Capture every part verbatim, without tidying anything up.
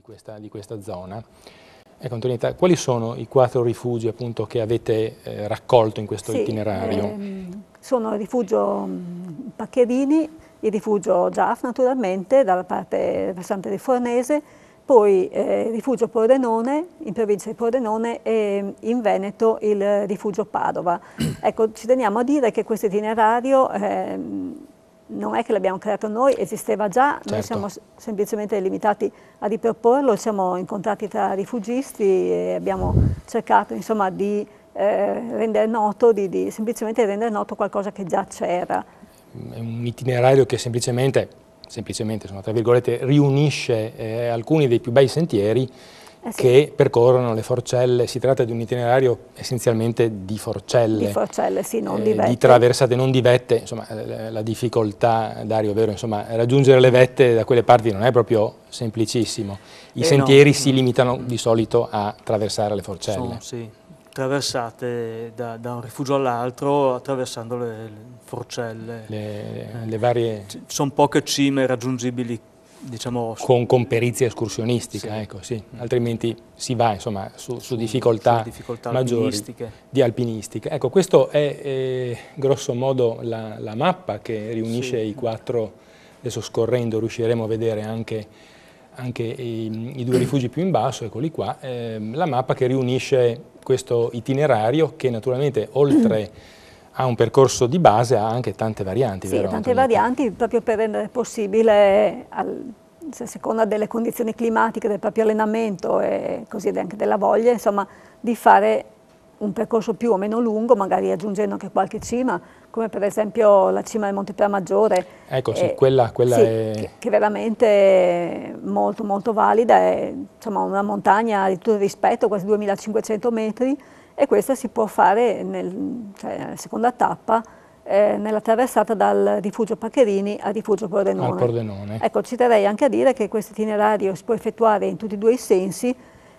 questa, di questa zona. Ecco Antonietta, quali sono i quattro rifugi appunto che avete eh, raccolto in questo sì, itinerario? Ehm, sono il rifugio Paccherini, il rifugio Giaff naturalmente, dalla parte versante del Fornese, poi eh, il rifugio Pordenone, in provincia di Pordenone, e in Veneto il rifugio Padova. Ecco, ci teniamo a dire che questo itinerario eh, non è che l'abbiamo creato noi, esisteva già, certo. Noi siamo semplicemente limitati a riproporlo, siamo incontrati tra rifugisti e abbiamo cercato insomma di eh, rendere noto, di, di semplicemente rendere noto qualcosa che già c'era. È un itinerario che semplicemente, semplicemente insomma, tra virgolette, riunisce eh, alcuni dei più bei sentieri eh sì. che percorrono le Forcelle. Si tratta di un itinerario essenzialmente di Forcelle, di Forcelle, sì, non eh, di vette. Di traversate, non di vette. Insomma, la, la difficoltà, Dario, vero, insomma, raggiungere le vette da quelle parti non è proprio semplicissimo. I eh sentieri no, si no. limitano di solito a attraversare le Forcelle. Sono, sì, traversate da, da un rifugio all'altro attraversando le, le Forcelle. Le, le varie... Sono poche cime raggiungibili, diciamo, con, con perizia escursionistica, sì. Ecco, sì. Altrimenti si va insomma, su, su, su difficoltà, difficoltà maggiori alpinistiche. di alpinistica. Ecco, questo è eh, grosso modo la, la mappa che riunisce sì. i quattro, adesso scorrendo riusciremo a vedere anche, anche i, i due rifugi più in basso, eccoli qua, eh, la mappa che riunisce questo itinerario che naturalmente oltre ha un percorso di base, ha anche tante varianti. Sì, vero, tante Antonietta? varianti proprio per rendere possibile, al, a seconda delle condizioni climatiche, del proprio allenamento e così anche della voglia, insomma, di fare un percorso più o meno lungo, magari aggiungendo anche qualche cima, come per esempio la cima del Monte Preamaggiore. Ecco, sì, eh, quella, quella sì, è... Che, che veramente è molto molto valida, è insomma, una montagna di tutto rispetto, quasi duemilacinquecento metri, e questa si può fare nel, cioè, nella seconda tappa, eh, nella traversata dal rifugio Paccherini al rifugio Pordenone. Al Pordenone. Ecco, ci terrei anche a dire che questo itinerario si può effettuare in tutti e due i sensi,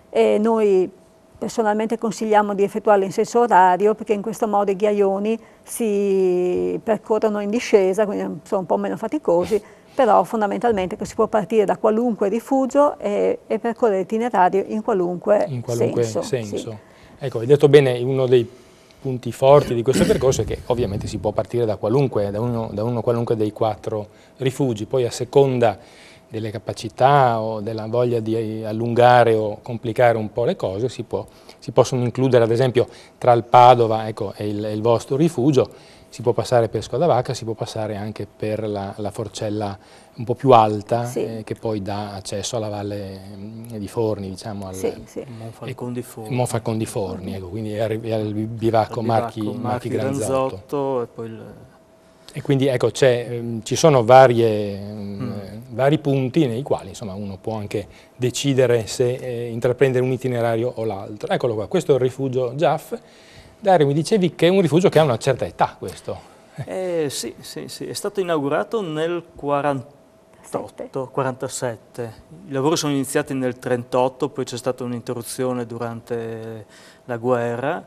e noi personalmente consigliamo di effettuarlo in senso orario, perché in questo modo i ghiaioni si percorrono in discesa, quindi sono un po' meno faticosi, però fondamentalmente si può partire da qualunque rifugio e, e percorrere l'itinerario in qualunque, in qualunque senso. senso. Sì. Ecco, hai detto bene, uno dei punti forti di questo percorso è che ovviamente si può partire da qualunque, da uno, da uno qualunque dei quattro rifugi, poi a seconda delle capacità o della voglia di allungare o complicare un po' le cose, si, può, si possono includere ad esempio tra il Padova ecco, e, il, e il vostro rifugio, si può passare per Scodavacca, si può passare anche per la, la Forcella un po' più alta, sì. eh, che poi dà accesso alla valle di Forni, diciamo, al sì, sì. Monfalcon di Forni, Monfalcon di Forni ecco, quindi è al, al bivacco Marchi, Marchi, Marchi Granzotto. Granzotto e poi il... E quindi ecco, ehm, ci sono varie, ehm, mm. vari punti nei quali insomma, uno può anche decidere se eh, intraprendere un itinerario o l'altro. Eccolo qua, questo è il rifugio Giaff. Dario, mi dicevi che è un rifugio che ha una certa età questo. Eh, sì, sì, sì, è stato inaugurato nel quarantotto quarantasette. I lavori sono iniziati nel trentotto, poi c'è stata un'interruzione durante la guerra.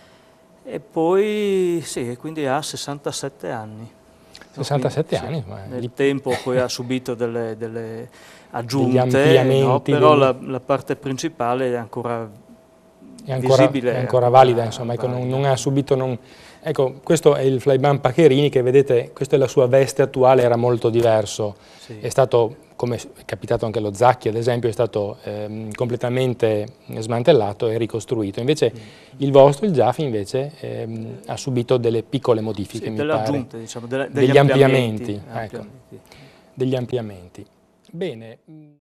E poi, sì, quindi ha sessantasette anni. sessantasette quindi, anni? Sì, ma nel gli... tempo poi ha subito delle, delle aggiunte, degli ampliamenti, no? Però degli... la, la parte principale è ancora, è ancora visibile. È ancora valida, insomma, ecco, non, non ha subito... Non... Ecco, questo è il Flyban Paccherini che vedete, questa è la sua veste attuale, era molto diverso. Sì. È stato, come è capitato anche allo Zacchi ad esempio, è stato ehm, completamente smantellato e ricostruito. Invece mm. il vostro, il Giaff, invece ehm, ha subito delle piccole modifiche, sì, mi delle pare. aggiunte, diciamo, delle, degli degli ampliamenti. ampliamenti, ampliamenti. Ecco, degli ampliamenti. Bene.